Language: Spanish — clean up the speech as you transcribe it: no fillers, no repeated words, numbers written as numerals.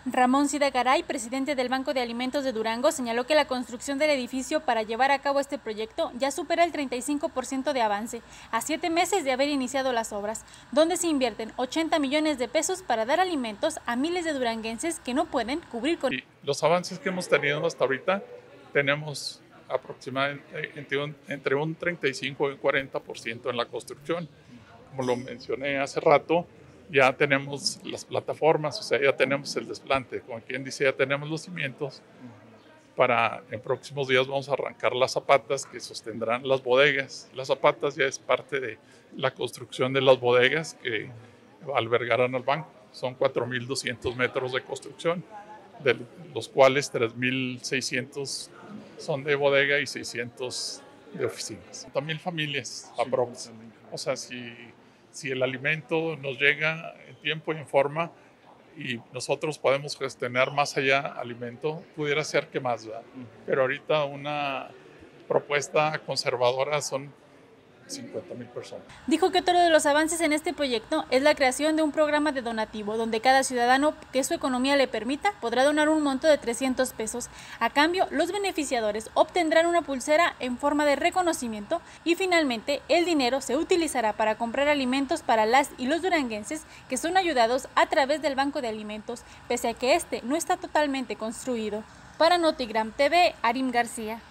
Ramón Cida Garay, presidente del Banco de Alimentos de Durango, señaló que la construcción del edificio para llevar a cabo este proyecto ya supera el 35% de avance, a 7 meses de haber iniciado las obras, donde se invierten 80 millones de pesos para dar alimentos a miles de duranguenses que no pueden cubrir con... Y los avances que hemos tenido hasta ahorita, tenemos aproximadamente entre un 35 y un 40% en la construcción. Como lo mencioné hace rato, ya tenemos las plataformas, o sea, ya tenemos el desplante, como quien dice, ya tenemos los cimientos. En próximos días vamos a arrancar las zapatas que sostendrán las bodegas. Las zapatas ya es parte de la construcción de las bodegas que albergarán al banco. Son 4.200 metros de construcción, de los cuales 3.600 son de bodega y 600 de oficinas. 50,000 familias aproximadamente. O sea, si el alimento nos llega en tiempo y en forma y nosotros podemos gestionar más allá alimento, pudiera ser que más, ¿verdad? Pero ahorita una propuesta conservadora son 50,000 personas. Dijo que otro de los avances en este proyecto es la creación de un programa de donativo, donde cada ciudadano que su economía le permita podrá donar un monto de 300 pesos. A cambio, los beneficiadores obtendrán una pulsera en forma de reconocimiento y finalmente el dinero se utilizará para comprar alimentos para las y los duranguenses que son ayudados a través del Banco de Alimentos, pese a que este no está totalmente construido. Para Notigram TV, Arim García.